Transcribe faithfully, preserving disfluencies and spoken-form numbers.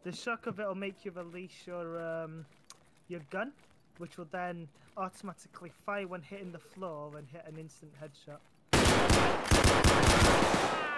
The shock of it will make you release your um, your gun, which will then automatically fire when hitting the floor and hit an instant headshot.